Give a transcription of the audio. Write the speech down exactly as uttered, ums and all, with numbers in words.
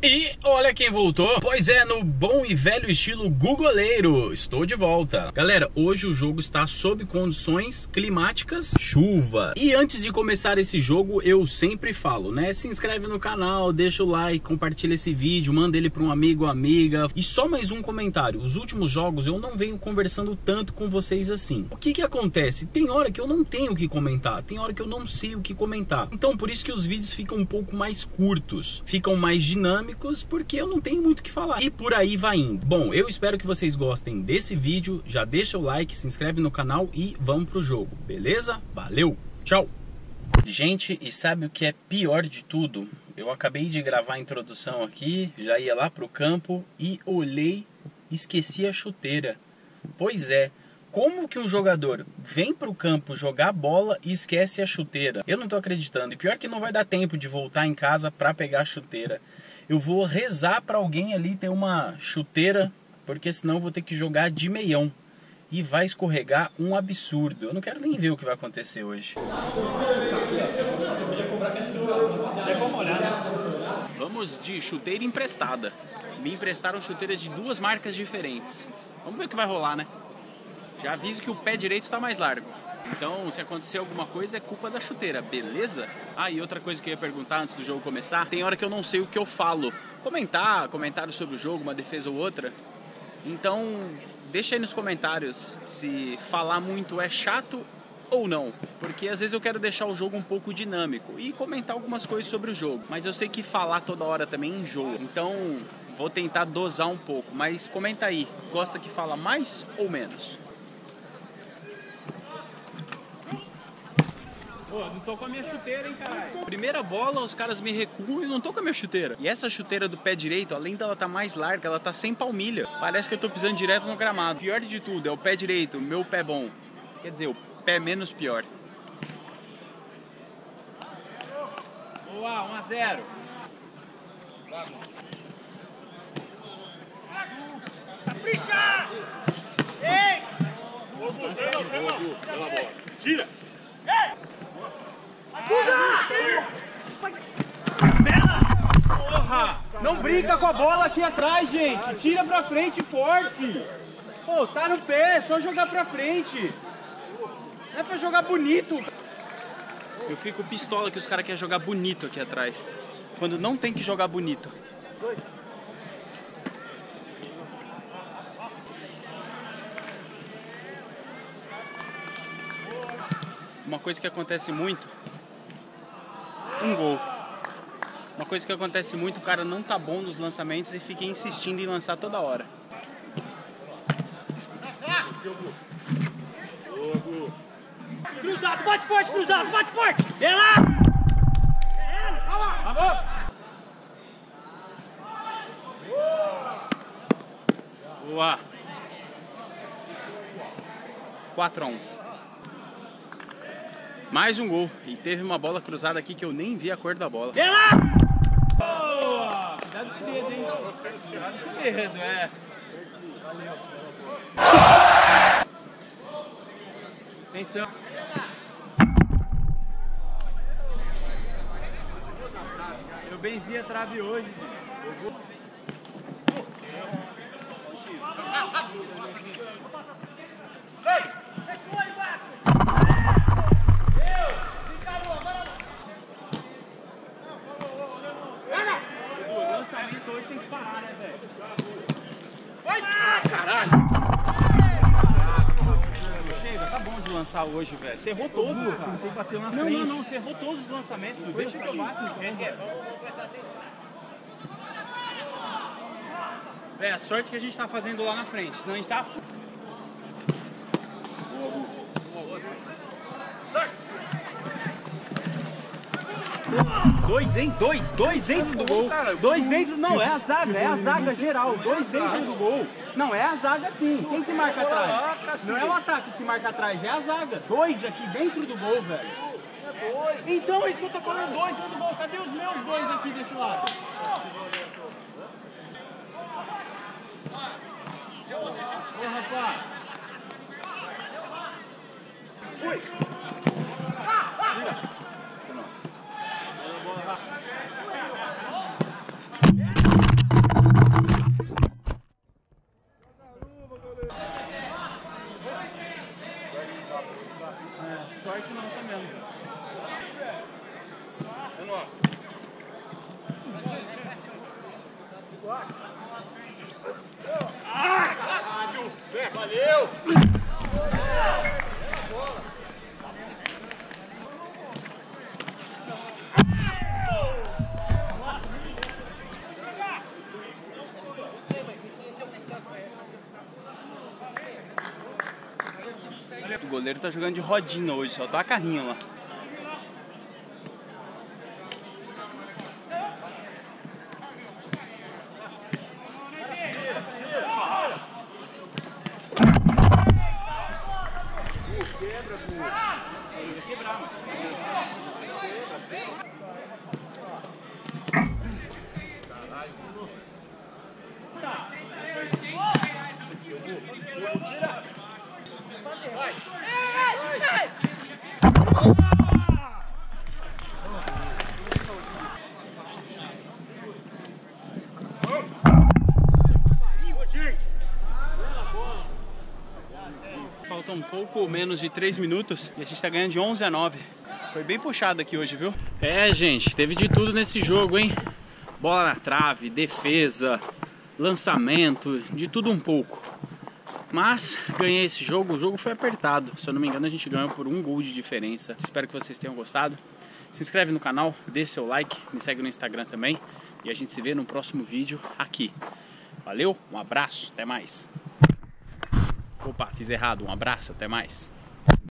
E olha quem voltou. Pois é, no bom e velho estilo Googleiro. Estou de volta. Galera, hoje o jogo está sob condições climáticas, chuva. E antes de começar esse jogo, eu sempre falo, né? Se inscreve no canal, deixa o like, compartilha esse vídeo, manda ele para um amigo ou amiga. E só mais um comentário. Os últimos jogos eu não venho conversando tanto com vocês assim. O que que acontece? Tem hora que eu não tenho o que comentar, tem hora que eu não sei o que comentar. Então por isso que os vídeos ficam um pouco mais curtos, ficam mais dinâmicos, porque eu não tenho muito o que falar. E por aí vai indo. Bom, eu espero que vocês gostem desse vídeo. Já deixa o like, se inscreve no canal e vamos pro jogo, beleza? Valeu, tchau! Gente, e sabe o que é pior de tudo? Eu acabei de gravar a introdução aqui, já ia lá pro campo e olhei, esqueci a chuteira. Pois é, como que um jogador vem pro campo jogar bola e esquece a chuteira? Eu não tô acreditando. E pior que não vai dar tempo de voltar em casa pra pegar a chuteira. Eu vou rezar pra alguém ali ter uma chuteira, porque senão eu vou ter que jogar de meião. E vai escorregar um absurdo. Eu não quero nem ver o que vai acontecer hoje. Vamos de chuteira emprestada. Me emprestaram chuteiras de duas marcas diferentes. Vamos ver o que vai rolar, né? Já aviso que o pé direito tá mais largo. Então, se acontecer alguma coisa, é culpa da chuteira, beleza? Ah, e outra coisa que eu ia perguntar antes do jogo começar. Tem hora que eu não sei o que eu falo. Comentar, comentários sobre o jogo, uma defesa ou outra. Então, deixa aí nos comentários se falar muito é chato ou não. Porque às vezes eu quero deixar o jogo um pouco dinâmico e comentar algumas coisas sobre o jogo. Mas eu sei que falar toda hora também enjoa. Então, vou tentar dosar um pouco. Mas comenta aí, gosta que fala mais ou menos? Pô, não tô com a minha chuteira, hein, caralho. Primeira bola, os caras me recuam e não tô com a minha chuteira. E essa chuteira do pé direito, além dela tá mais larga, ela tá sem palmilha. Parece que eu tô pisando direto no gramado. Pior de tudo, é o pé direito, o meu pé bom. Quer dizer, o pé menos pior. Boa, um a zero. Capricha! Ei! Pela bola. Tira! Ei! Porra! Não brinca com a bola aqui atrás, gente! Tira pra frente forte! Pô, tá no pé, é só jogar pra frente! Não é pra jogar bonito! Eu fico pistola que os caras querem jogar bonito aqui atrás, quando não tem que jogar bonito. Uma coisa que acontece muito, um gol. Uma coisa que acontece muito, o cara não tá bom nos lançamentos e fica insistindo em lançar toda hora. Cruzado, bate forte, cruzado, bate forte! Vem lá! Vamos! Boa! quatro a um. Mais um gol. E teve uma bola cruzada aqui que eu nem vi a cor da bola. Vem lá! Boa! Cuidado com o dedo, hein? Cuidado com o dedo, é. Atenção. Eu benzi a trave hoje, gente. Eu vou... Hoje tem que parar, né, velho? Ah, caralho! Chega, tá bom de lançar hoje, velho. Você errou todo, cara. Tem que bater na Não, frente. não, não. Você errou todos os lançamentos. Deixa que eu bato, então. Velho, a sorte que a gente tá fazendo lá na frente. Senão a gente tá... Dois, hein? Dois, dois dentro do gol. Dois dentro, não, é a zaga, é a zaga geral. Dois dentro do gol. Não, é a zaga sim. Quem que marca atrás? Não é o ataque que marca atrás, é a zaga. Dois aqui dentro do gol, velho. Então, é isso que eu tô falando, dois dentro do gol. Cadê os meus dois aqui desse lado? Ô, rapaz. Ui. Tira. Valeu! O goleiro tá jogando de rodinha hoje, só tá a carrinha lá. Faltam um pouco menos de três minutos e a gente tá ganhando de onze a nove. Foi bem puxado aqui hoje, viu? É, gente, teve de tudo nesse jogo, hein? Bola na trave, defesa, lançamento, de tudo um pouco. Mas ganhei esse jogo, o jogo foi apertado. Se eu não me engano, a gente ganhou por um gol de diferença. Espero que vocês tenham gostado. Se inscreve no canal, dê seu like, me segue no Instagram também. E a gente se vê no próximo vídeo aqui. Valeu, um abraço, até mais. Opa, fiz errado, um abraço, até mais.